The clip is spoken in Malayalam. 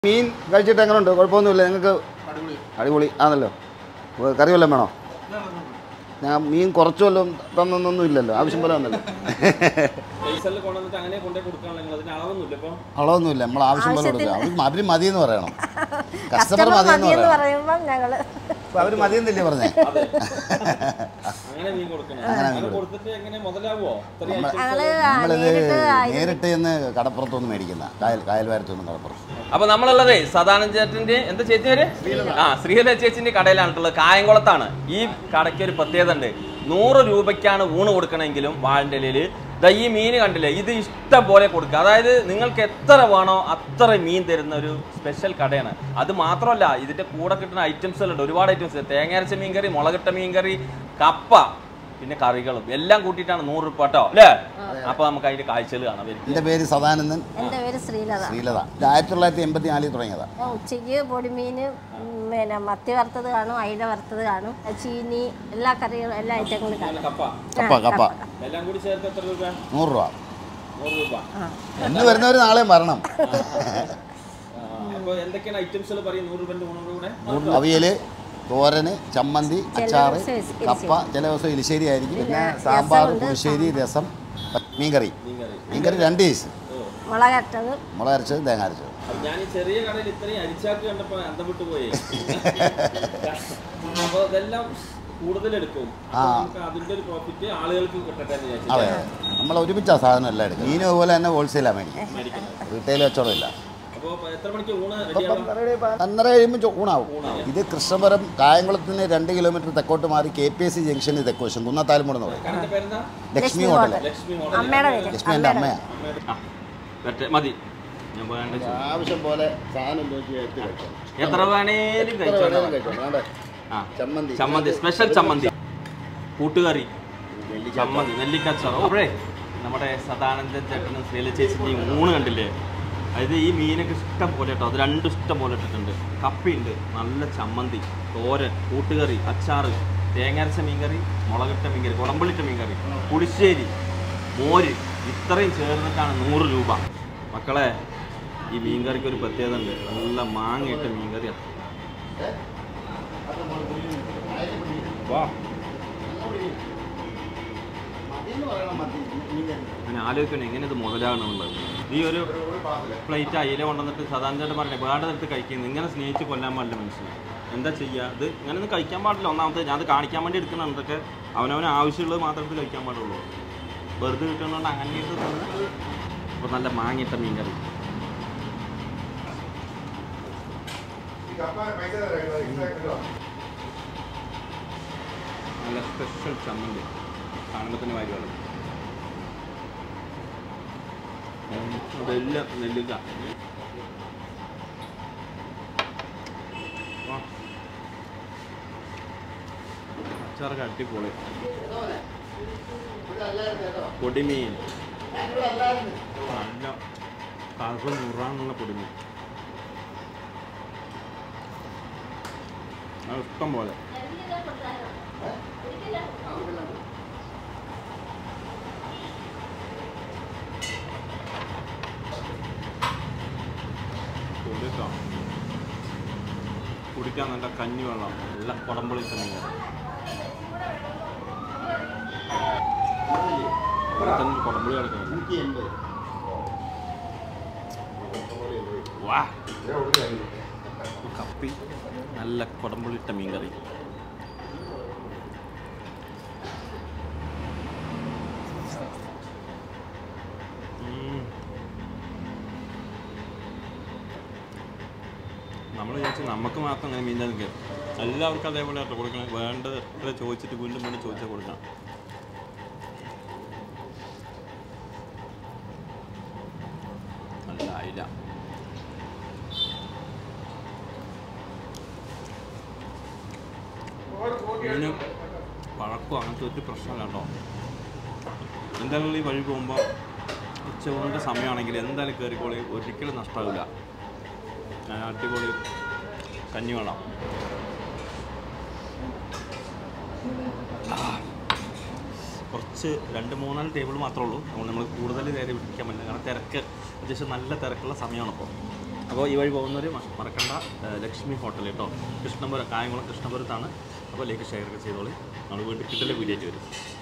മീൻ കഴിച്ചിട്ട് എങ്ങനെയുണ്ട്? കുഴപ്പമൊന്നുമില്ല. നിങ്ങൾക്ക് അടിപൊളി ആണല്ലോ. കറി വല്ലതും വേണോ? ഞാൻ മീൻ കുറച്ച് വല്ലതും തന്നൊന്നും ഇല്ലല്ലോ, ആവശ്യം പോലെ വന്നല്ലോ. അളവൊന്നുമില്ല, നമ്മൾ ആവശ്യം പോലെ കൊടുക്കുക. അവർ മതിയെന്ന് പറയണം, കസ്റ്റമർ മതിയെന്ന് പറയണം. അവർ മതിയെന്നില്ലേ പറഞ്ഞേ? നമ്മളിത് നേരിട്ട് എന്ന് കടപ്പുറത്തൊന്നും മേടിക്കുന്ന, കായൽവാരത്തൊന്നും കടപ്പുറത്ത്. അപ്പൊ നമ്മളുള്ളത് സദാനന്ദ ചേട്ടന്റെ എന്താ ചേച്ചി പേര്? ശ്രീല ചേച്ചിന്റെ കടയിലാണുള്ളത്. കായംകുളത്താണ്. ഈ കടയ്ക്ക് ഒരു പ്രത്യേകത ഉണ്ട്. 100 രൂപയ്ക്കാണ് ഊണ് കൊടുക്കണമെങ്കിലും വാഴൻ്റെ ഇലയില് ഈ മീൻ കണ്ടില്ലേ, ഇത് ഇഷ്ടം പോലെ കൊടുക്കുക. അതായത് നിങ്ങൾക്ക് എത്ര വേണോ അത്ര മീൻ തരുന്ന ഒരു സ്പെഷ്യൽ കടയാണ്. അത് മാത്രമല്ല, ഇതിന്റെ കൂടെ കിട്ടുന്ന ഐറ്റംസുകളുണ്ട്, ഒരുപാട് ഐറ്റംസ്. തേങ്ങ അരച്ച മീൻകറി, മുളകിട്ട മീൻകറി, കപ്പ, പിന്നെ കറികളും എല്ലാം കൂട്ടിയിട്ടാണ് 100 രൂപ കേട്ടോ, അല്ലേ? അപ്പൊ നമുക്ക് അതിന്റെ കാഴ്ചകൾ കാണാം. എന്റെ പേര് സദാനന്ദൻ. എന്റെ പേര് ശ്രീലത. 1984 തുടങ്ങിയതാ. ഉച്ചയ്ക്ക് പൊടിമീന്, പിന്നെ മത്തി വറുത്തത് കാണും, അയില വറുത്തത് കാണും, ചീനി, എല്ലാ കറികളും, എല്ലാ ഐറ്റങ്ങളും കാണും. കപ്പ എല്ലാം കൂടി ചേർത്ത് എത്ര രൂപ? 100 രൂപ. 100 രൂപ. എന്ന് വരുന്നവർ നാളെ വരണം. എന്തൊക്കെയാണ് ഐറ്റംസുകൾ പറയും 100 രൂപന്റെ ഊണിലൂടെ? അവിയല്, തോരന്, ചമ്മന്തി, അച്ചാറ്, കപ്പ, ചില ദിവസം എലിശ്ശേരി ആയിരിക്കും, പിന്നെ സാമ്പാർ, പുളിശ്ശേരി, രസം, മീൻകറി. 2 പീസ്, മുളക് അരച്ചത്, തേങ്ങ അരച്ചത്. ഞാൻ ഈ ചെറിയ കടയിൽ ഇത്രയും അരിച്ചാക്ക് കണ്ടപ്പോ അന്തം വിട്ടു പോയി. അപ്പൊ ഇതെല്ലാം കൂടുതലെടുക്കും, അതിന്റെ ഒരു പ്രോഫിറ്റ് ആളുകൾക്ക് കിട്ടട്ടെ. അതെ, നമ്മൾ ഒരുമിച്ചാ സാധനം എല്ലാം എടുക്കും. മീനും അതുപോലെ തന്നെ ഹോൾസെയിലാണ് മേടിക്കും, റീറ്റെയിൽ കച്ചവടമില്ല. 12 കഴിയുമ്പോൾ ഊണാവും. ഇത് കൃഷ്ണപുരം കായംകുളത്തിന് 2 കിലോമീറ്റർ തെക്കോട്ട് മാറി KPSC ജംഗ്ഷന് തെക്കുവശം കുന്നത്താലുമൂട് എന്ന് പറയും. ലക്ഷ്മി ഹോട്ടൽ. ലക്ഷ്മി എൻ്റെ അമ്മയാണ്. ആവശ്യം പോലെ സാധനം എത്ര വേണേലും ചമ്മന്തി, സ്പെഷ്യൽ ചമ്മന്തി, കൂട്ടുകറി, ചമ്മന്തി, നെല്ലിക്കച്ചറോ. അപ്പോഴേ നമ്മുടെ സദാനന്ദൻ ചേട്ടനും ശ്രീല ചേച്ചിൻ്റെയും ഊണ് കണ്ടില്ലേ? അതായത് ഈ മീനൊക്കെ ഇഷ്ടം പോലെ കേട്ടോ, അത് 2 ഇഷ്ടം പോലെ ഇട്ടിട്ടുണ്ട്. കപ്പയുണ്ട്, നല്ല ചമ്മന്തി, തോരൻ, കൂട്ടുകറി, അച്ചാറ്, തേങ്ങരച്ച മീൻകറി, മുളകിട്ട മീൻകറി, കുടമ്പളിട്ട മീൻകറി, പുളിശ്ശേരി, മോര്, ഇത്രയും ചേർന്നിട്ടാണ് 100 രൂപ. മക്കളെ, ഈ മീൻകറിക്ക് ഒരു പ്രത്യേകത ഉണ്ട്, നല്ല മാങ്ങയിട്ട മീൻകറിയാണ്. ഞാൻ ആലോചിക്കണം എങ്ങനെ ഇത് മുതലാകണമെന്നുള്ളത്. ഈ ഒരു പ്ലേറ്റ് അയില കൊണ്ടുവന്നിട്ട് സാധാരണ പറഞ്ഞേ വേണ്ട നേരത്ത് കഴിക്കുന്നത്, ഇങ്ങനെ സ്നേഹിച്ച് കൊല്ലാൻ പാടില്ല മനുഷ്യനെ. എന്താ ചെയ്യുക? ഇത് ഇങ്ങനെയൊന്നും കഴിക്കാൻ പാടില്ല. ഒന്നാമത്തെ ഞാൻ അത് കാണിക്കാൻ വേണ്ടി എടുക്കണം. എന്തൊക്കെ അവനവന് ആവശ്യമുള്ളത് മാത്രമേ കഴിക്കാൻ പാടുള്ളൂ. വെറുതെ കിട്ടുന്നതുകൊണ്ട് അങ്ങനെ. അപ്പോൾ നല്ല മാങ്ങിയിട്ട മീൻകറി, നല്ല സ്പെഷ്യൽ ചമ്മന്തി, കാണുമ്പത്തിന് വാരി അതെല്ലാം നെല്ലിക്ക, അച്ചാറൊക്കെ അടിപൊളി, പൊടിമീൻ, നല്ല കറുപ്പ് മുറാനുള്ള പൊടിമീൻ, അത് ഇഷ്ടം പോലെ. കുടിക്കാൻ നല്ല കഞ്ഞി വെള്ളം, നല്ല കുടമ്പളി തന്നെ. കുടമ്പളി കിടക്കുന്നത് വാ, കപ്പി, നല്ല കുടമ്പളിട്ട മീൻകറി. നമ്മൾ ചോദിച്ചാൽ നമുക്ക് മാത്രം അങ്ങനെ മീൻ തന്നെ എല്ലാവർക്കും അതേപോലെ ആട്ടോ കൊടുക്കണം. വേണ്ടത് എത്ര ചോദിച്ചിട്ട് വീണ്ടും വീണ്ടും ചോദിച്ചാൽ കൊടുക്കണം. നല്ല അയില, മീന് പഴക്കം അങ്ങനത്തെ ഒരു പ്രശ്നമില്ല കേട്ടോ. എന്തായാലും ഈ വഴി പോകുമ്പോൾ ഉച്ചയൂണിൻ്റെ സമയമാണെങ്കിൽ എന്തായാലും കയറിക്കോളി, ഒരിക്കലും നഷ്ടമാവില്ല. അടിപൊളി കഞ്ഞിവെള്ളം. കുറച്ച് 2-3 ടേബിൾ മാത്രമേ ഉള്ളൂ. അതുകൊണ്ട് നമ്മൾ കൂടുതൽ നേരെ വിളിക്കാൻ പറ്റില്ല, കാരണം തിരക്ക് അത്യാവശ്യം നല്ല തിരക്കുള്ള സമയമാണ് ഇപ്പോൾ. അപ്പോൾ ഈ വഴി പോകുന്നവർ മറക്കണ്ട ലക്ഷ്മി ഹോട്ടൽ കേട്ടോ, കൃഷ്ണപുരം, കായംകുളം കൃഷ്ണപുരത്താണ്. അപ്പോൾ ലേക്ക് ഷെയർ ഒക്കെ ചെയ്തോളി. നമ്മൾ വീണ്ടും കിട്ടലെ വീഡിയോ ആയിട്ട് വരും.